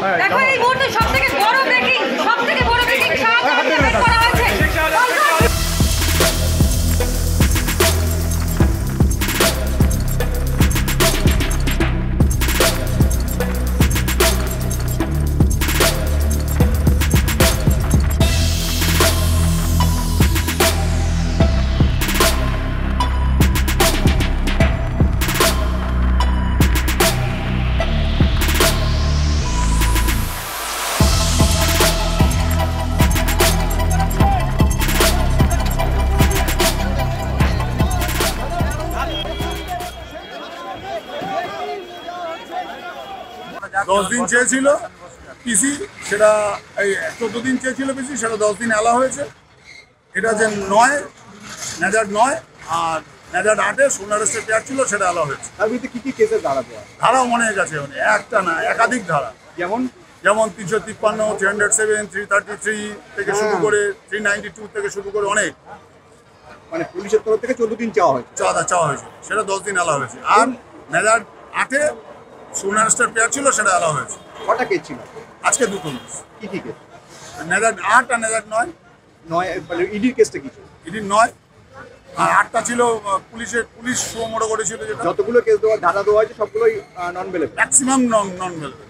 দেখো এই মুহূর্তে সবথেকে বড় ব্রেকিং করা হয়েছে। 10 দিন চেয়েছিল পিসি, সেটা এই 14 দিন চেয়েছিল পিসি, সেটা 10 দিন এলা হয়েছে। এটা যে 9 নেজার 9 আর নেজার 8-এ সোনারেস্টের পেয়ার ছিল, সেটা এলা হয়েছে। তার ভিতরে কি কেসের ধারা দেওয়া? ধারা অনেক আছে, একটা না একাধিক ধারা, যেমন 353, 307, 333 থেকে শুরু করে 392 থেকে শুরু করে অনেক। মানে পুলিশের তরফ থেকে 14 দিন চাওয়া হয়েছে, সেটা 10 দিন এলা হয়েছে। আর নেজার 8-এ সোনারেস্টের পেয়ার ছিল, সেটা এলা হয়েছে। কটা কেস ছিল আজকে? দুটো কেস। কি কি কেস? নেজার 8 আর নেজার 9। মানে ইডির কেসটা কি ছিল? ইডির 9 আর 8টা ছিল পুলিশ শো মোড়ো করেছিল। যেটা যতগুলো কেস দেওয়া ধারা দেওয়া হয়েছে সবগুলোই non bailable, maximum non bailable.